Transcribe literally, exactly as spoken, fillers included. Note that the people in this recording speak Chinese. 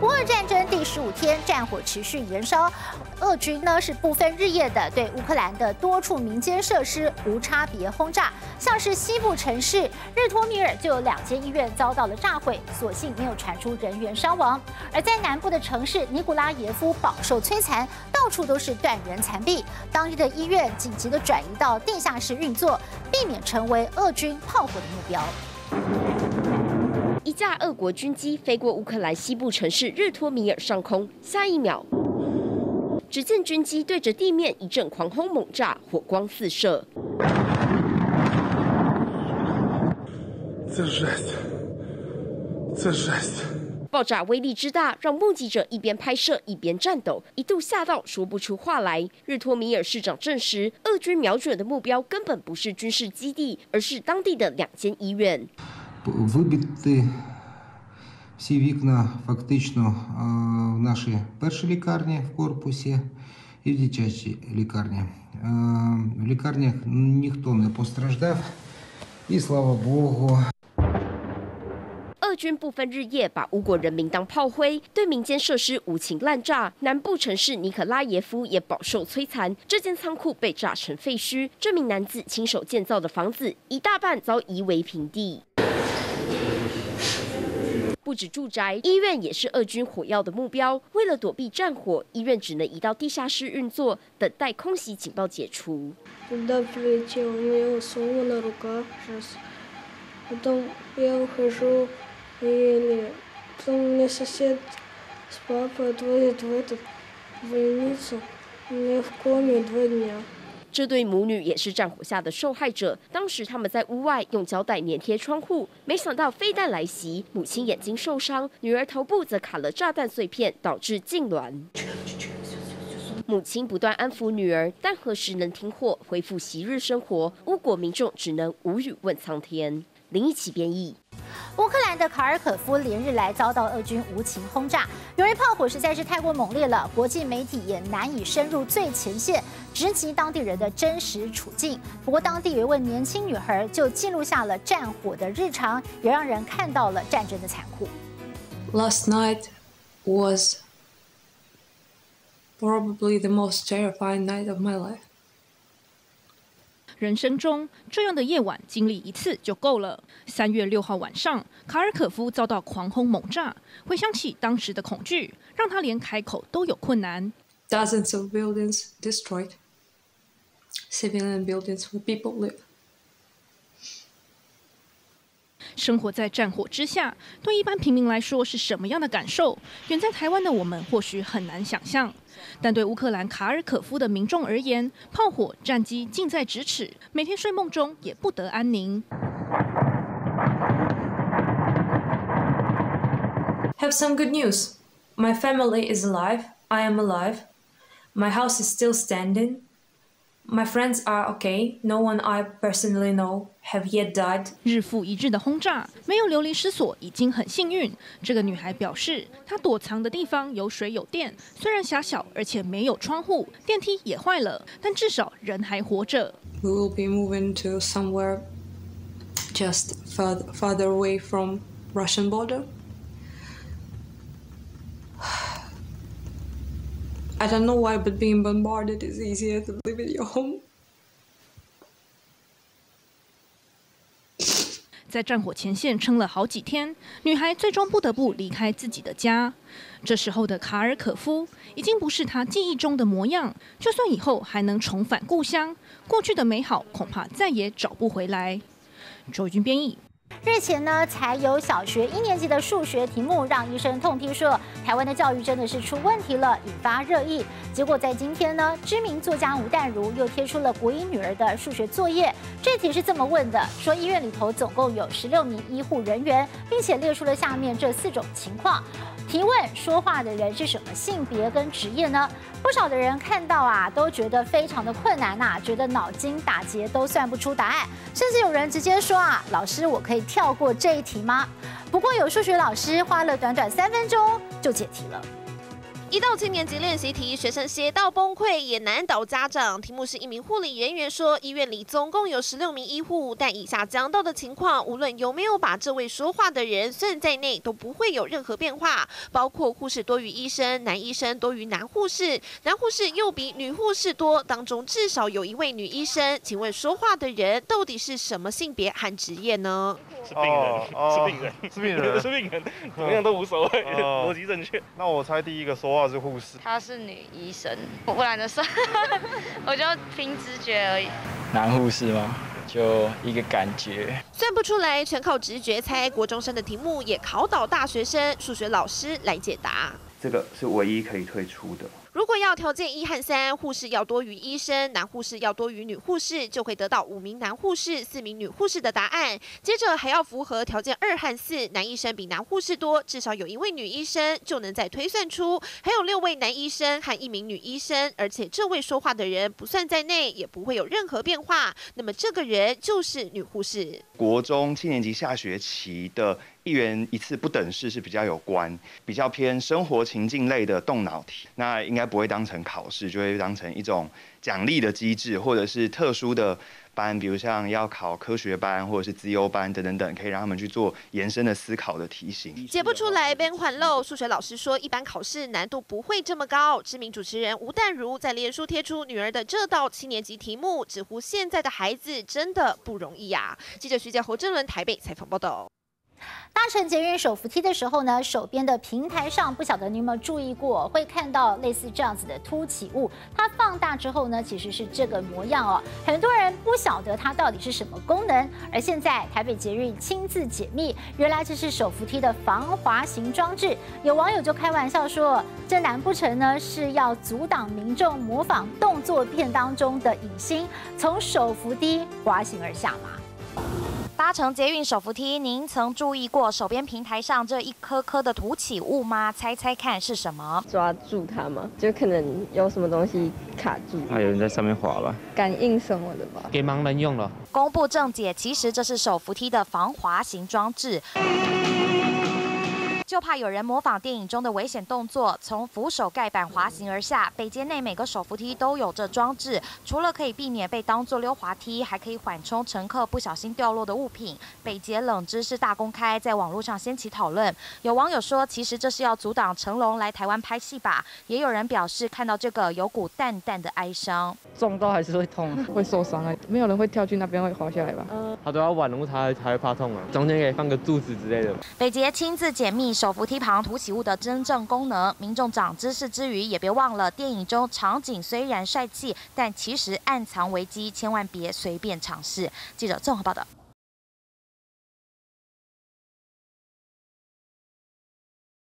乌俄战争第十五天，战火持续延烧，俄军呢是不分日夜的对乌克兰的多处民间设施无差别轰炸，像是西部城市日托米尔就有两间医院遭到了炸毁，所幸没有传出人员伤亡。而在南部的城市尼古拉耶夫饱受摧残，到处都是断垣残壁，当地的医院紧急的转移到地下室运作，避免成为俄军炮火的目标。 一架俄国军机飞过乌克兰西部城市日托米尔上空，下一秒，只见军机对着地面一阵狂轰猛炸，火光四射。 这жесть，这жесть。 爆炸威力之大，让目击者一边拍摄一边颤抖，一度吓到说不出话来。日托米尔市长证实，俄军瞄准的目标根本不是军事基地，而是当地的两间医院。 Вибити всі вікна фактично в нашій першій лікарні в корпусі і в дитячій лікарні. В лікарнях ніхто не постраждав, і слава Богу. 俄军不分日夜把乌国人民当炮灰，对民间设施无情滥炸。南部城市尼可拉耶夫也饱受摧残，这间仓库被炸成废墟。这名男子亲手建造的房子，一大半遭夷为平地。 不止住宅，医院也是俄军火药的目标。为了躲避战火，医院只能移到地下室运作，等待空袭警报解除。 Когда прилетел, у него солома на руках сейчас. Потом я ухожу еле. Потом меня сосед с папой отводит в эту больницу. У меня в коме два дня. 这对母女也是战火下的受害者。当时他们在屋外用胶带粘贴窗户，没想到飞弹来袭，母亲眼睛受伤，女儿头部则卡了炸弹碎片，导致痉挛。母亲不断安抚女儿，但何时能停火，恢复昔日生活？乌国民众只能无语问苍天。林一起编译。 乌克兰的卡尔可夫连日来遭到俄军无情轰炸，由于炮火实在是太过猛烈了，国际媒体也难以深入最前线，直击当地人的真实处境。不过，当地有一位年轻女孩就记录下了战火的日常，也让人看到了战争的残酷。 Last night was probably the most terrifying night of my life. 人生中这样的夜晚经历一次就够了。三月六号晚上，卡尔可夫遭到狂轰猛炸，回想起当时的恐惧，让他连开口都有困难。 Dozens of buildings destroyed, civilian buildings where people live. 生活在战火之下，对一般平民来说是什么样的感受？远在台湾的我们或许很难想象。 但对乌克兰卡尔可夫的民众而言，炮火、战机近在咫尺，每天睡梦中也不得安宁。 Have some good news. My family is alive. I am alive. My house is still standing. My friends are okay. No one I personally know have yet died. 日复一日的轰炸，没有流离失所已经很幸运。这个女孩表示，她躲藏的地方有水有电，虽然狭小，而且没有窗户，电梯也坏了，但至少人还活着。 We will be moving to somewhere just further, farther away from Russian border. I don't know why, but being bombarded is easier than living in your home. 在战火前线撑了好几天，女孩最终不得不离开自己的家。这时候的卡尔可夫已经不是她记忆中的模样，就算以后还能重返故乡，过去的美好恐怕再也找不回来。周军编译。 日前呢，才有小学一年级的数学题目让医生痛批说，台湾的教育真的是出问题了，引发热议。结果在今天呢，知名作家吴淡如又贴出了国一女儿的数学作业。这题是这么问的：说医院里头总共有十六名医护人员，并且列出了下面这四种情况。提问说话的人是什么性别跟职业呢？不少的人看到啊，都觉得非常的困难呐、啊，觉得脑筋打结都算不出答案，甚至有人直接说啊，老师，我可以跳过这一题吗？不过有数学老师花了短短三分钟就解题了。 一到七年级练习题，学生写到崩溃，也难倒家长。题目是一名护理人员说，医院里总共有十六名医护，但以下讲到的情况，无论有没有把这位说话的人算在内，都不会有任何变化。包括护士多于医生，男医生多于男护士，男护士又比女护士多，当中至少有一位女医生。请问说话的人到底是什么性别和职业呢？ 是病人， 哦、 是病人， 是病人， 是病人，怎么样都无所谓， 哦、 逻辑正确。 那我猜第一个说话是护士， 她是女医生，我不懒得算，我就凭直觉而已。 男护士吗？就一个感觉， 算不出来，全靠直觉猜。国中生的题目也考倒大学生，数学老师来解答。 这个是唯一可以退出的。 如果要条件一和三，护士要多于医生，男护士要多于女护士，就会得到五名男护士、四名女护士的答案。接着还要符合条件二和四，男医生比男护士多，至少有一位女医生，就能再推算出还有六位男医生和一名女医生，而且这位说话的人不算在内，也不会有任何变化。那么这个人就是女护士。 国中七年级下学期的一元一次不等式是比较有关，比较偏生活情境类的动脑题，那应该不会当成考试，就会当成一种奖励的机制，或者是特殊的班，比如像要考科学班或者是资优班等等等，可以让他们去做延伸的思考的题型。 解不出来边缓漏，数学老师说一般考试难度不会这么高。知名主持人吴淡如在脸书贴出女儿的这道七年级题目，直呼现在的孩子真的不容易呀、啊。记者徐佳、侯正伦台北采访报道。 搭乘捷运手扶梯的时候呢，手边的平台上，不晓得你有没有注意过，会看到类似这样子的凸起物。它放大之后呢，其实是这个模样哦。很多人不晓得它到底是什么功能，而现在台北捷运亲自解密，原来这是手扶梯的防滑行装置。有网友就开玩笑说，这难不成呢是要阻挡民众模仿动作片当中的影星从手扶梯滑行而下吗？ 搭乘捷运手扶梯，您曾注意过手边平台上这一颗颗的凸起物吗？猜猜看是什么？ 抓住它吗？就可能有什么东西卡住。 还有人在上面滑吧？ 感应什么的吧？ 给盲人用了。 公布正解，其实这是手扶梯的防滑行装置。就怕有人模仿电影中的危险动作，从扶手盖板滑行而下。北捷内每个手扶梯都有这装置，除了可以避免被当作溜滑梯，还可以缓冲乘客不小心掉落的物品。北捷冷知识大公开，在网络上掀起讨论。有网友说，其实这是要阻挡成龙来台湾拍戏吧？也有人表示，看到这个有股淡淡的哀伤。 撞到还是会痛， 会受伤啊！没有人会跳去那边会滑下来吧？ 嗯，他都要玩路，他才会怕痛啊。中间可以放个柱子之类的。 北捷亲自解密手扶梯旁凸起物的真正功能，民众长知识之余，也别忘了电影中场景虽然帅气，但其实暗藏危机，千万别随便尝试。记者综合报道。